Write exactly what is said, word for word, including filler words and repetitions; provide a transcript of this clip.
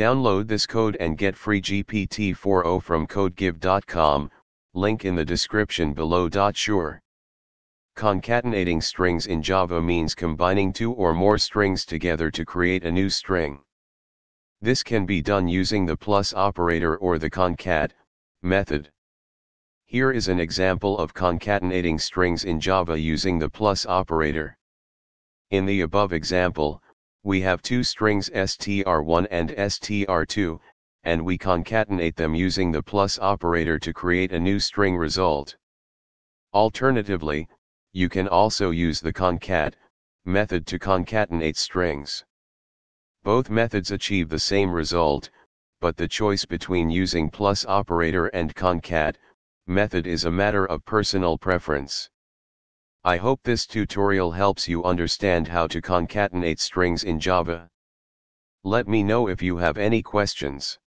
Download this code and get free G P T four o from codegive dot com, link in the description below. Sure. Concatenating strings in Java means combining two or more strings together to create a new string. This can be done using the plus operator or the concat method. Here is an example of concatenating strings in Java using the plus operator. In the above example, we have two strings S T R one and S T R two, and we concatenate them using the plus operator to create a new string result. Alternatively, you can also use the concat method to concatenate strings. Both methods achieve the same result, but the choice between using plus operator and concat method is a matter of personal preference. I hope this tutorial helps you understand how to concatenate strings in Java. Let me know if you have any questions.